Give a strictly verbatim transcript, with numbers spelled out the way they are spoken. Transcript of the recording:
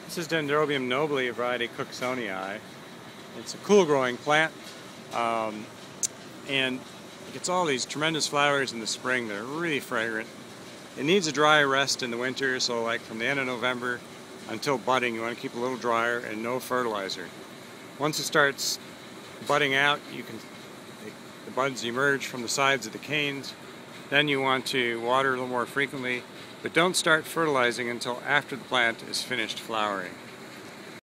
This is Dendrobium nobile, variety cooksonianum. It's a cool growing plant, um, and it gets all these tremendous flowers in the spring. They're really fragrant. It needs a dry rest in the winter, so like from the end of November until budding, you want to keep a little drier and no fertilizer. Once it starts budding out, you can the buds emerge from the sides of the canes. Then you want to water a little more frequently, but don't start fertilizing until after the plant is finished flowering.